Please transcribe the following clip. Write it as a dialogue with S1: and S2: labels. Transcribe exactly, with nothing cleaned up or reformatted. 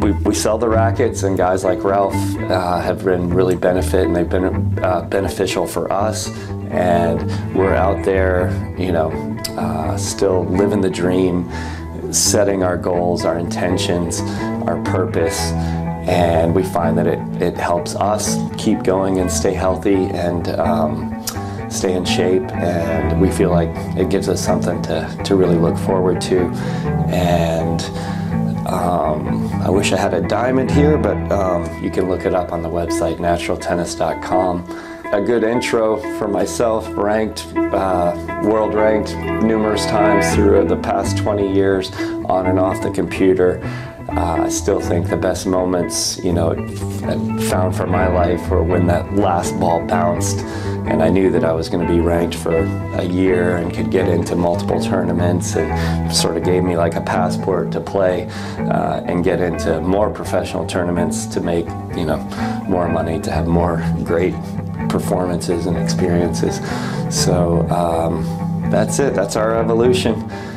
S1: we, we sell the rackets, and guys like Ralph uh, have been really benefit, and they've been uh, beneficial for us. And we're out there, you know, uh, still living the dream, setting our goals, our intentions, our purpose, and we find that it, it helps us keep going and stay healthy and um, stay in shape, and we feel like it gives us something to, to really look forward to. And um, I wish I had a diamond here, but um, you can look it up on the website, natural tennis dot com. A good intro for myself, ranked, uh, world ranked numerous times through the past twenty years on and off the computer. Uh, I still think the best moments, you know, I found for my life were when that last ball bounced and I knew that I was going to be ranked for a year and could get into multiple tournaments, and sort of gave me like a passport to play uh, and get into more professional tournaments to make, you know, more money, to have more great performances and experiences. So um, that's it. That's our evolution.